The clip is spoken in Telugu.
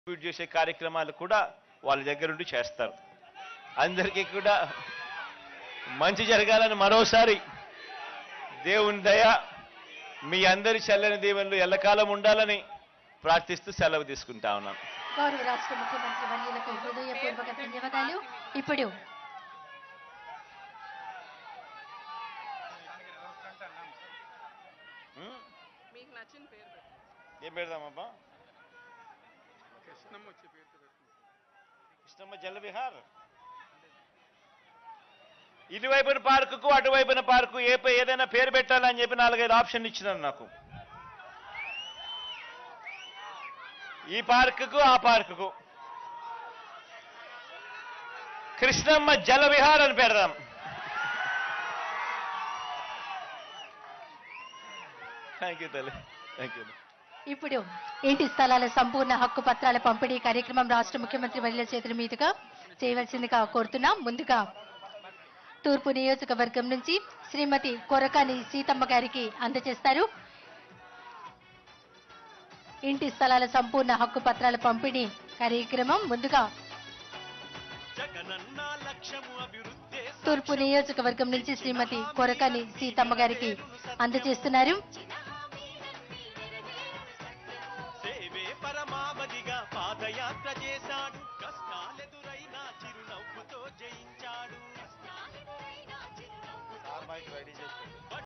డిస్ట్రిబ్యూట్ చేసే కార్యక్రమాలు కూడా వాళ్ళ దగ్గర నుండి చేస్తారు. అందరికీ కూడా మంచి జరగాలని మరోసారి దేవుని దయ మీ అందరి చల్లని దీవెనలు ఎల్లకాలం ఉండాలని ప్రార్థిస్తూ సెలవు తీసుకుంటా ఉన్నాను. గౌరవ రాష్ట్ర ముఖ్యమంత్రి వర్యులకు హృదయపూర్వక ధన్యవాదాలు. ఇప్పుడు ఏం పెడదామబ్బా? కృష్ణమ్మ జల విహార్. ఇటువైపున పార్కుకు అటువైపున పార్కు ఏదైనా పేరు పెట్టాలని చెప్పి 4-5 ఆప్షన్లు ఇచ్చినారు నాకు. ఈ పార్కుకు ఆ పార్కుకు కృష్ణమ్మ జల విహార్ అని పెడదాం. థ్యాంక్ యూ తల్లి, థ్యాంక్ యూ. ఇప్పుడు ఇంటి స్థలాల సంపూర్ణ హక్కు పత్రాల పంపిణీ కార్యక్రమం రాష్ట్ర ముఖ్యమంత్రి వర్యుల చేతుల మీదుగా చేయవలసిందిగా కోరుతున్నాం. ముందుగా తూర్పు నియోజకవర్గం నుంచి శ్రీమతి కొరకాని సీతమ్మ గారికి అందజేస్తారు. ఇంటి స్థలాల సంపూర్ణ హక్కు పత్రాల పంపిణీ కార్యక్రమం ముందుగా తూర్పు నియోజకవర్గం నుంచి శ్రీమతి కొరకాని సీతమ్మ గారికి అందజేస్తున్నారు. పాదయాత్ర చేశాడు, కష్టాలెదురైనా చిరునవ్వుతో జయించాడు.